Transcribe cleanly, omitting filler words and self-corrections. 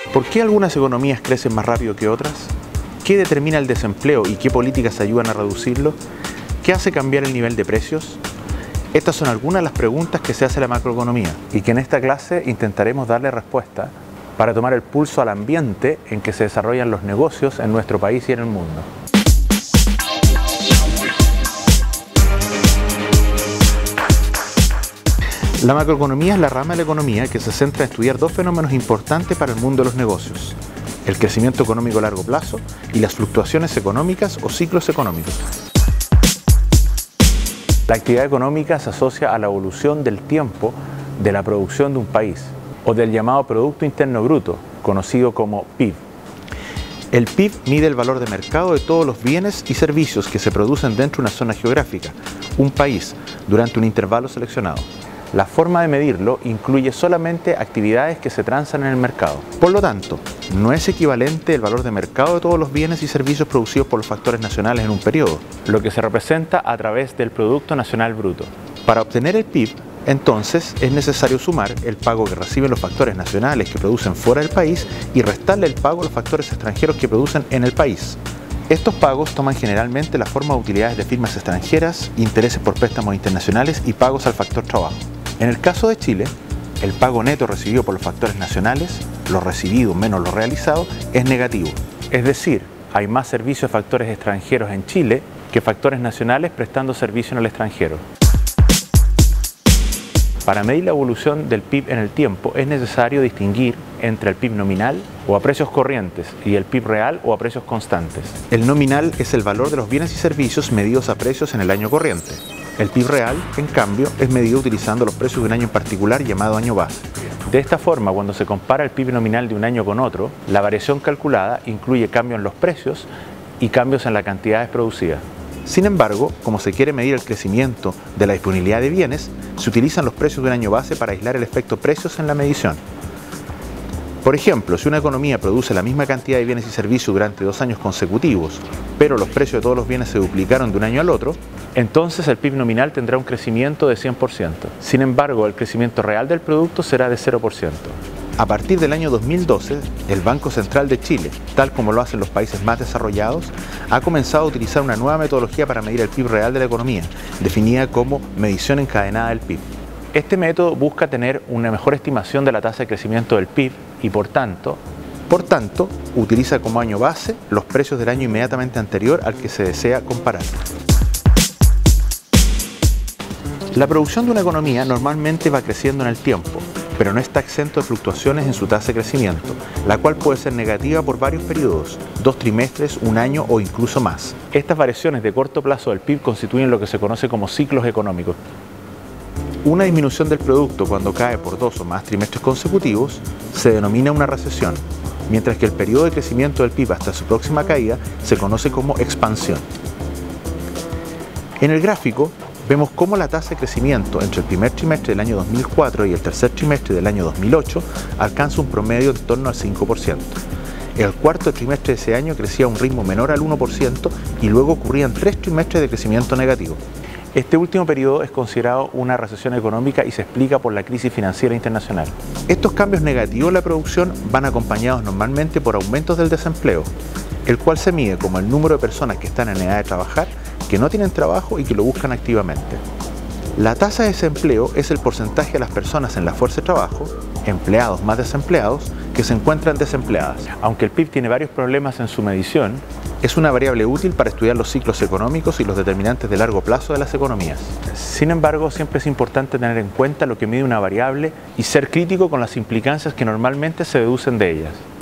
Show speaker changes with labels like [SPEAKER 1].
[SPEAKER 1] ¿Por qué algunas economías crecen más rápido que otras? ¿Qué determina el desempleo y qué políticas ayudan a reducirlo? ¿Qué hace cambiar el nivel de precios? Estas son algunas de las preguntas que se hace la macroeconomía y que en esta clase intentaremos darle respuesta para tomar el pulso al ambiente en que se desarrollan los negocios en nuestro país y en el mundo. La macroeconomía es la rama de la economía que se centra en estudiar dos fenómenos importantes para el mundo de los negocios: el crecimiento económico a largo plazo y las fluctuaciones económicas o ciclos económicos. La actividad económica se asocia a la evolución del tiempo de la producción de un país o del llamado Producto Interno Bruto, conocido como PIB. El PIB mide el valor de mercado de todos los bienes y servicios que se producen dentro de una zona geográfica, un país, durante un intervalo seleccionado. La forma de medirlo incluye solamente actividades que se transan en el mercado. Por lo tanto, no es equivalente el valor de mercado de todos los bienes y servicios producidos por los factores nacionales en un periodo, lo que se representa a través del Producto Nacional Bruto. Para obtener el PIB, entonces, es necesario sumar el pago que reciben los factores nacionales que producen fuera del país y restarle el pago a los factores extranjeros que producen en el país. Estos pagos toman generalmente la forma de utilidades de firmas extranjeras, intereses por préstamos internacionales y pagos al factor trabajo. En el caso de Chile, el pago neto recibido por los factores nacionales, lo recibido menos lo realizado, es negativo. Es decir, hay más servicios de factores extranjeros en Chile que factores nacionales prestando servicio en el extranjero. Para medir la evolución del PIB en el tiempo es necesario distinguir entre el PIB nominal o a precios corrientes y el PIB real o a precios constantes. El nominal es el valor de los bienes y servicios medidos a precios en el año corriente. El PIB real, en cambio, es medido utilizando los precios de un año en particular llamado año base. De esta forma, cuando se compara el PIB nominal de un año con otro, la variación calculada incluye cambios en los precios y cambios en las cantidades producidas. Sin embargo, como se quiere medir el crecimiento de la disponibilidad de bienes, se utilizan los precios de un año base para aislar el efecto precios en la medición. Por ejemplo, si una economía produce la misma cantidad de bienes y servicios durante 2 años consecutivos, pero los precios de todos los bienes se duplicaron de un año al otro, entonces el PIB nominal tendrá un crecimiento de 100%. Sin embargo, el crecimiento real del producto será de 0%. A partir del año 2012, el Banco Central de Chile, tal como lo hacen los países más desarrollados, ha comenzado a utilizar una nueva metodología para medir el PIB real de la economía, definida como medición encadenada del PIB. Este método busca tener una mejor estimación de la tasa de crecimiento del PIB y, por tanto, utiliza como año base los precios del año inmediatamente anterior al que se desea comparar. La producción de una economía normalmente va creciendo en el tiempo, pero no está exento de fluctuaciones en su tasa de crecimiento, la cual puede ser negativa por varios periodos, 2 trimestres, 1 año o incluso más. Estas variaciones de corto plazo del PIB constituyen lo que se conoce como ciclos económicos. Una disminución del producto cuando cae por 2 o más trimestres consecutivos se denomina una recesión, mientras que el periodo de crecimiento del PIB hasta su próxima caída se conoce como expansión. En el gráfico vemos cómo la tasa de crecimiento entre el primer trimestre del año 2004 y el tercer trimestre del año 2008 alcanza un promedio en torno al 5%. El cuarto trimestre de ese año crecía a un ritmo menor al 1% y luego ocurrían 3 trimestres de crecimiento negativo. Este último periodo es considerado una recesión económica y se explica por la crisis financiera internacional. Estos cambios negativos en la producción van acompañados normalmente por aumentos del desempleo, el cual se mide como el número de personas que están en edad de trabajar, que no tienen trabajo y que lo buscan activamente. La tasa de desempleo es el porcentaje de las personas en la fuerza de trabajo, empleados más desempleados, que se encuentran desempleadas. Aunque el PIB tiene varios problemas en su medición, es una variable útil para estudiar los ciclos económicos y los determinantes de largo plazo de las economías. Sin embargo, siempre es importante tener en cuenta lo que mide una variable y ser crítico con las implicancias que normalmente se deducen de ellas.